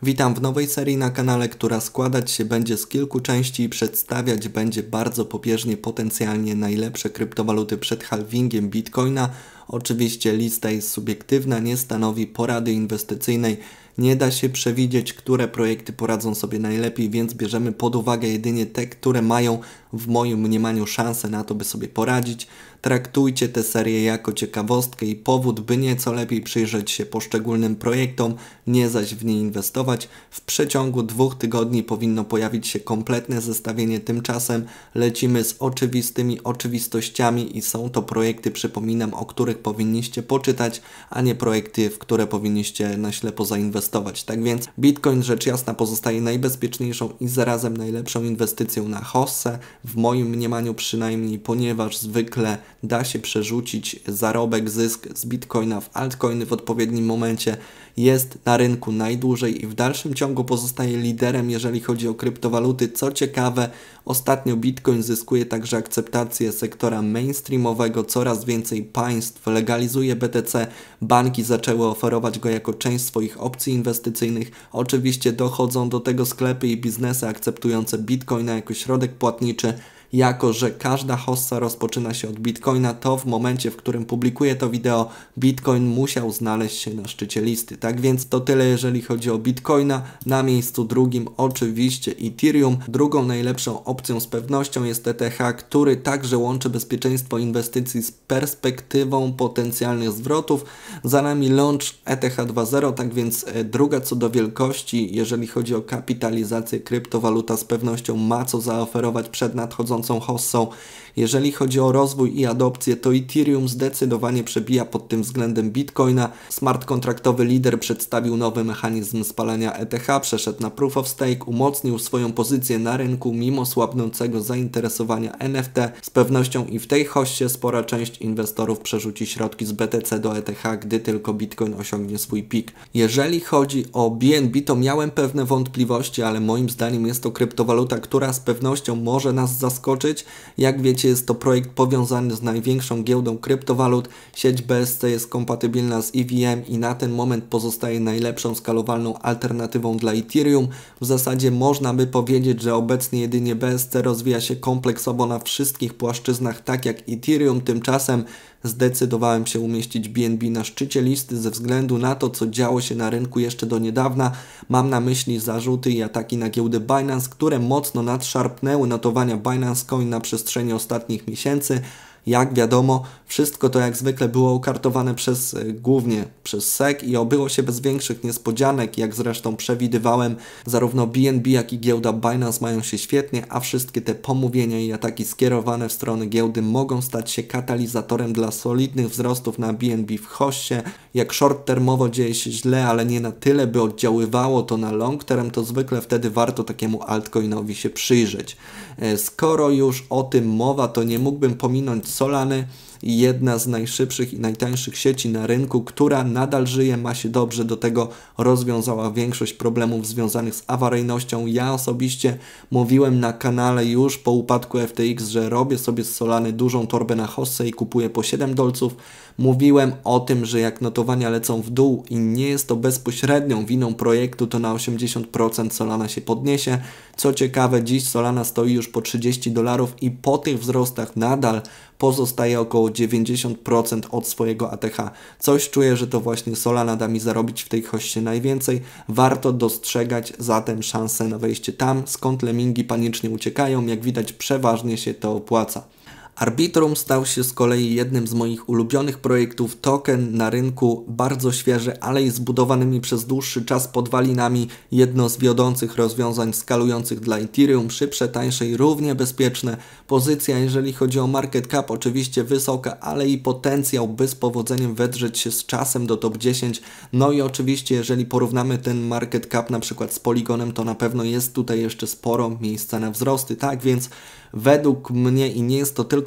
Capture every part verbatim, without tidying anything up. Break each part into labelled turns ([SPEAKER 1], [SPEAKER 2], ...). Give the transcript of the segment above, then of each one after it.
[SPEAKER 1] Witam w nowej serii na kanale, która składać się będzie z kilku części i przedstawiać będzie bardzo pobieżnie potencjalnie najlepsze kryptowaluty przed halvingiem Bitcoina. Oczywiście lista jest subiektywna, nie stanowi porady inwestycyjnej. Nie da się przewidzieć, które projekty poradzą sobie najlepiej, więc bierzemy pod uwagę jedynie te, które mają w moim mniemaniu szansę na to, by sobie poradzić. Traktujcie tę serię jako ciekawostkę i powód, by nieco lepiej przyjrzeć się poszczególnym projektom, nie zaś w nie inwestować. W przeciągu dwóch tygodni powinno pojawić się kompletne zestawienie, tymczasem lecimy z oczywistymi oczywistościami i są to projekty, przypominam, o których powinniście poczytać, a nie projekty, w które powinniście na ślepo zainwestować. Tak więc Bitcoin rzecz jasna pozostaje najbezpieczniejszą i zarazem najlepszą inwestycją na hossę, w moim mniemaniu przynajmniej, ponieważ zwykle da się przerzucić zarobek, zysk z Bitcoina w altcoiny w odpowiednim momencie. Jest na rynku najdłużej i w dalszym ciągu pozostaje liderem, jeżeli chodzi o kryptowaluty. Co ciekawe, ostatnio Bitcoin zyskuje także akceptację sektora mainstreamowego. Coraz więcej państw legalizuje B T C. Banki zaczęły oferować go jako część swoich opcji inwestycyjnych. Oczywiście dochodzą do tego sklepy i biznesy akceptujące Bitcoina jako środek płatniczy. Jako że każda hossa rozpoczyna się od Bitcoina, to w momencie, w którym publikuję to wideo, Bitcoin musiał znaleźć się na szczycie listy. Tak więc to tyle, jeżeli chodzi o Bitcoina. Na miejscu drugim oczywiście Ethereum. Drugą najlepszą opcją z pewnością jest E T H, który także łączy bezpieczeństwo inwestycji z perspektywą potencjalnych zwrotów. Za nami launch E T H dwa zero, tak więc druga co do wielkości, jeżeli chodzi o kapitalizację, kryptowaluta z pewnością ma co zaoferować przed nadchodzącą hossą. Jeżeli chodzi o rozwój i adopcję, to Ethereum zdecydowanie przebija pod tym względem Bitcoina. Smart kontraktowy lider przedstawił nowy mechanizm spalania E T H, przeszedł na Proof of Stake, umocnił swoją pozycję na rynku mimo słabnącego zainteresowania N F T. Z pewnością i w tej hossie spora część inwestorów przerzuci środki z B T C do E T H, gdy tylko Bitcoin osiągnie swój pik. Jeżeli chodzi o B N B, to miałem pewne wątpliwości, ale moim zdaniem jest to kryptowaluta, która z pewnością może nas zaskoczyć. Jak wiecie, jest to projekt powiązany z największą giełdą kryptowalut. Sieć B S C jest kompatybilna z E V M i na ten moment pozostaje najlepszą skalowalną alternatywą dla Ethereum. W zasadzie można by powiedzieć, że obecnie jedynie B S C rozwija się kompleksowo na wszystkich płaszczyznach, tak jak Ethereum. Tymczasem zdecydowałem się umieścić B N B na szczycie listy ze względu na to, co działo się na rynku jeszcze do niedawna. Mam na myśli zarzuty i ataki na giełdę Binance, które mocno nadszarpnęły notowania Binance Coin na przestrzeni ostatnich miesięcy. Jak wiadomo, wszystko to jak zwykle było ukartowane przez, głównie przez S E C i obyło się bez większych niespodzianek, jak zresztą przewidywałem. Zarówno B N B, jak i giełda Binance mają się świetnie, a wszystkie te pomówienia i ataki skierowane w stronę giełdy mogą stać się katalizatorem dla solidnych wzrostów na B N B w hossie. Jak short termowo dzieje się źle, ale nie na tyle, by oddziaływało to na long term, to zwykle wtedy warto takiemu altcoinowi się przyjrzeć. Skoro już o tym mowa, to nie mógłbym pominąć Solany, jedna z najszybszych i najtańszych sieci na rynku, która nadal żyje, ma się dobrze, do tego rozwiązała większość problemów związanych z awaryjnością. Ja osobiście mówiłem na kanale już po upadku F T X, że robię sobie z Solany dużą torbę na hossę i kupuję po siedem dolców. Mówiłem o tym, że jak notowania lecą w dół i nie jest to bezpośrednią winą projektu, to na osiemdziesiąt procent Solana się podniesie. Co ciekawe, dziś Solana stoi już po trzydzieści dolarów i po tych wzrostach nadal pozostaje około dziewięćdziesiąt procent od swojego A T H. Coś czuję, że to właśnie Solana da mi zarobić w tej hossie najwięcej. Warto dostrzegać zatem szansę na wejście tam, skąd lemingi panicznie uciekają. Jak widać, przeważnie się to opłaca. Arbitrum stał się z kolei jednym z moich ulubionych projektów. Token na rynku bardzo świeży, ale i zbudowanymi przez dłuższy czas podwalinami. Jedno z wiodących rozwiązań skalujących dla Ethereum, szybsze, tańsze i równie bezpieczne. Pozycja, jeżeli chodzi o market cap, oczywiście wysoka, ale i potencjał, by z powodzeniem wedrzeć się z czasem do top dziesięć. No i oczywiście, jeżeli porównamy ten market cap na przykład z Polygonem, to na pewno jest tutaj jeszcze sporo miejsca na wzrosty. Tak więc według mnie, i nie jest to tylko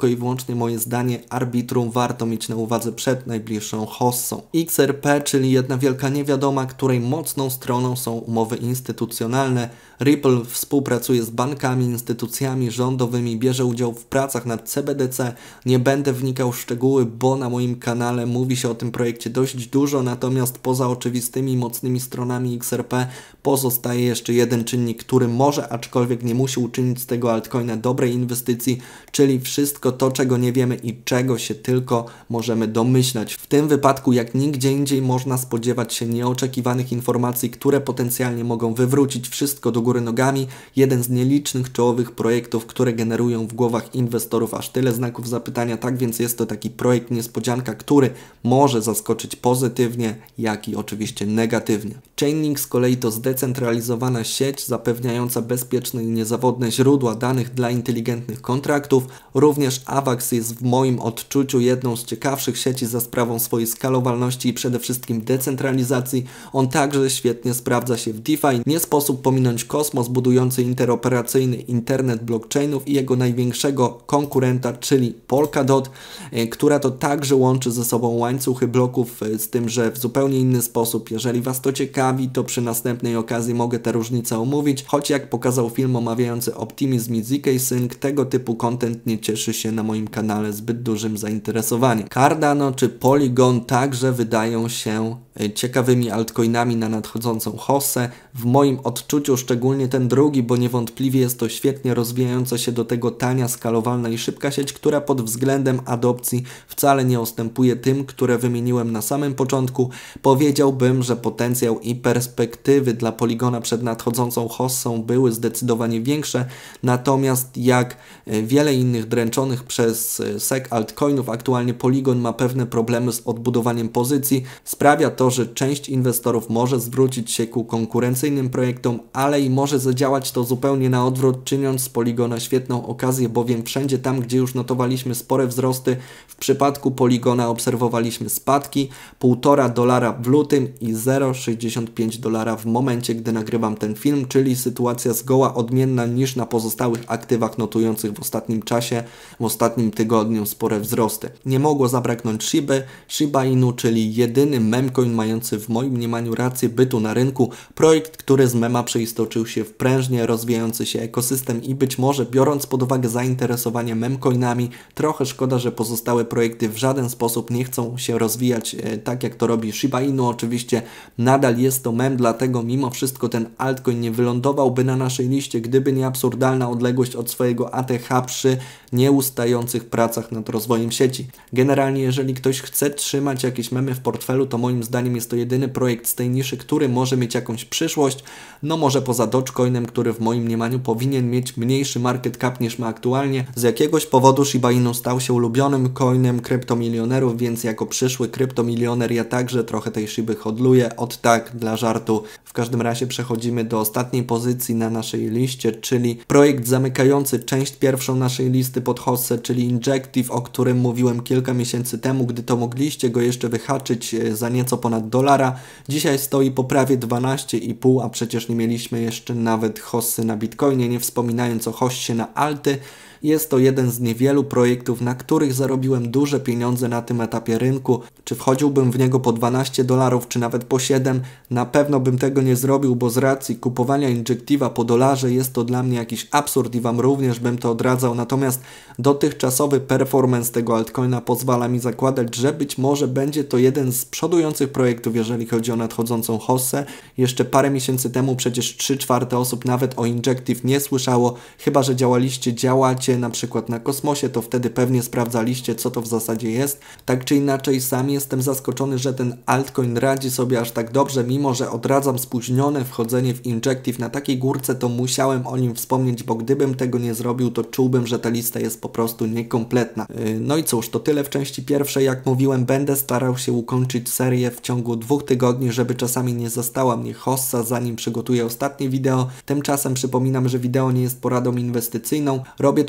[SPEAKER 1] tylko i wyłącznie moje zdanie, arbitrum warto mieć na uwadze przed najbliższą hossą. X R P, czyli jedna wielka niewiadoma, której mocną stroną są umowy instytucjonalne. Ripple współpracuje z bankami, instytucjami rządowymi, bierze udział w pracach nad C B D C. Nie będę wnikał w szczegóły, bo na moim kanale mówi się o tym projekcie dość dużo, natomiast poza oczywistymi mocnymi stronami X R P pozostaje jeszcze jeden czynnik, który może, aczkolwiek nie musi uczynić z tego altcoina dobrej inwestycji, czyli wszystko to, czego nie wiemy i czego się tylko możemy domyślać. W tym wypadku, jak nigdzie indziej, można spodziewać się nieoczekiwanych informacji, które potencjalnie mogą wywrócić wszystko do góry nogami. Jeden z nielicznych czołowych projektów, które generują w głowach inwestorów aż tyle znaków zapytania, tak więc jest to taki projekt niespodzianka, który może zaskoczyć pozytywnie, jak i oczywiście negatywnie. Chainlink z kolei to zdecentralizowana sieć zapewniająca bezpieczne i niezawodne źródła danych dla inteligentnych kontraktów. Również Avax jest w moim odczuciu jedną z ciekawszych sieci za sprawą swojej skalowalności i przede wszystkim decentralizacji. On także świetnie sprawdza się w DeFi. Nie sposób pominąć Cosmos, budujący interoperacyjny internet blockchainów i jego największego konkurenta, czyli Polkadot, która to także łączy ze sobą łańcuchy bloków, z tym, że w zupełnie inny sposób. Jeżeli Was to ciekawi, to przy następnej okazji mogę te różnice omówić, choć jak pokazał film omawiający Optimizm i Z K Sync, tego typu content nie cieszy się na moim kanale zbyt dużym zainteresowaniem. Cardano czy Polygon także wydają się ciekawymi altcoinami na nadchodzącą hossę. W moim odczuciu szczególnie ten drugi, bo niewątpliwie jest to świetnie rozwijająca się do tego tania, skalowalna i szybka sieć, która pod względem adopcji wcale nie ustępuje tym, które wymieniłem na samym początku. Powiedziałbym, że potencjał i perspektywy dla Polygona przed nadchodzącą hossą były zdecydowanie większe, natomiast jak wiele innych dręczonych przez S E C altcoinów, aktualnie Polygon ma pewne problemy z odbudowaniem pozycji. Sprawia to, że część inwestorów może zwrócić się ku konkurencyjnym projektom, ale i może zadziałać to zupełnie na odwrót, czyniąc z Polygona świetną okazję, bowiem wszędzie tam, gdzie już notowaliśmy spore wzrosty, w przypadku Polygona obserwowaliśmy spadki, półtora dolara w lutym i zero przecinek sześćdziesiąt pięć dolara w momencie, gdy nagrywam ten film, czyli sytuacja zgoła odmienna niż na pozostałych aktywach notujących w ostatnim czasie, w ostatnim tygodniu spore wzrosty. Nie mogło zabraknąć Shiby, Shiba Inu, czyli jedyny memcoin mający w moim mniemaniu rację bytu na rynku, projekt, który z mema przeistoczył się w prężnie rozwijający się ekosystem i być może, biorąc pod uwagę zainteresowanie memcoinami, trochę szkoda, że pozostałe projekty w żaden sposób nie chcą się rozwijać e, tak jak to robi Shiba Inu. Oczywiście nadal jest to mem, dlatego mimo wszystko ten altcoin nie wylądowałby na naszej liście, gdyby nie absurdalna odległość od swojego A T H przy nieustających pracach nad rozwojem sieci. Generalnie jeżeli ktoś chce trzymać jakieś memy w portfelu, to moim zdaniem jest to jedyny projekt z tej niszy, który może mieć jakąś przyszłość, no może poza Dogecoinem, który w moim mniemaniu powinien mieć mniejszy market cap niż ma aktualnie. Z jakiegoś powodu Shiba Inu stał się ulubionym coinem kryptomilionerów, więc jako przyszły kryptomilioner ja także trochę tej Shiby hodluję, od tak dla żartu. W każdym razie przechodzimy do ostatniej pozycji na naszej liście, czyli projekt zamykający część pierwszą naszej listy pod hossę, czyli Injective, o którym mówiłem kilka miesięcy temu, gdy to mogliście go jeszcze wyhaczyć za nieco ponad dolara. Dzisiaj stoi po prawie dwanaście i pół, a przecież nie mieliśmy jeszcze nawet hossy na Bitcoinie, nie wspominając o hossie na alty. Jest to jeden z niewielu projektów, na których zarobiłem duże pieniądze na tym etapie rynku. Czy wchodziłbym w niego po dwanaście dolarów, czy nawet po siedem? Na pewno bym tego nie zrobił, bo z racji kupowania Injective'a po dolarze jest to dla mnie jakiś absurd i Wam również bym to odradzał. Natomiast dotychczasowy performance tego altcoina pozwala mi zakładać, że być może będzie to jeden z przodujących projektów, jeżeli chodzi o nadchodzącą hossę. Jeszcze parę miesięcy temu przecież trzy czwarte osób nawet o Injective nie słyszało, chyba że działaliście, działacie na przykład na Kosmosie, to wtedy pewnie sprawdzaliście, co to w zasadzie jest. Tak czy inaczej, sam jestem zaskoczony, że ten altcoin radzi sobie aż tak dobrze, mimo że odradzam spóźnione wchodzenie w Injective na takiej górce, to musiałem o nim wspomnieć, bo gdybym tego nie zrobił, to czułbym, że ta lista jest po prostu niekompletna. No i cóż, to tyle w części pierwszej. Jak mówiłem, będę starał się ukończyć serię w ciągu dwóch tygodni, żeby czasami nie zastała mnie hossa, zanim przygotuję ostatnie wideo. Tymczasem przypominam, że wideo nie jest poradą inwestycyjną. Robię to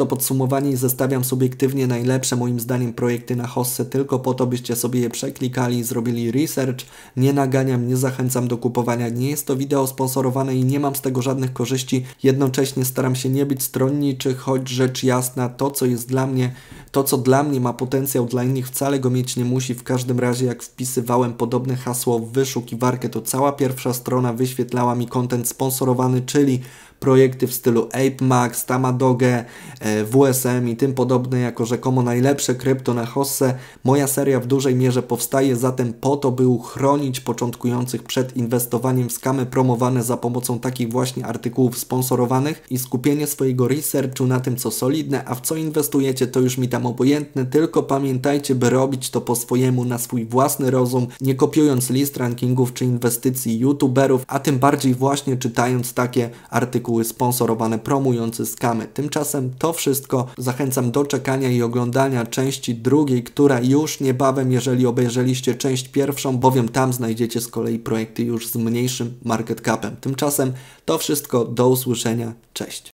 [SPEAKER 1] to podsumowanie i zestawiam subiektywnie najlepsze moim zdaniem projekty na hossę tylko po to, byście sobie je przeklikali i zrobili research. Nie naganiam, nie zachęcam do kupowania, nie jest to wideo sponsorowane i nie mam z tego żadnych korzyści. Jednocześnie staram się nie być stronniczy, choć rzecz jasna, to co jest dla mnie, to co dla mnie ma potencjał, dla innych wcale go mieć nie musi. W każdym razie jak wpisywałem podobne hasło w wyszukiwarkę, to cała pierwsza strona wyświetlała mi content sponsorowany, czyli projekty w stylu Ape Max, Tamadoge, W S M i tym podobne jako rzekomo najlepsze krypto na hossę. Moja seria w dużej mierze powstaje zatem po to, by uchronić początkujących przed inwestowaniem w skamy promowane za pomocą takich właśnie artykułów sponsorowanych i skupienie swojego researchu na tym, co solidne, a w co inwestujecie, to już mi tam obojętne, tylko pamiętajcie, by robić to po swojemu, na swój własny rozum, nie kopiując list rankingów czy inwestycji youtuberów, a tym bardziej właśnie czytając takie artykuły sponsorowane, promujące skamy. Tymczasem to wszystko. Zachęcam do czekania i oglądania części drugiej, która już niebawem, jeżeli obejrzeliście część pierwszą, bowiem tam znajdziecie z kolei projekty już z mniejszym market capem. Tymczasem to wszystko. Do usłyszenia. Cześć.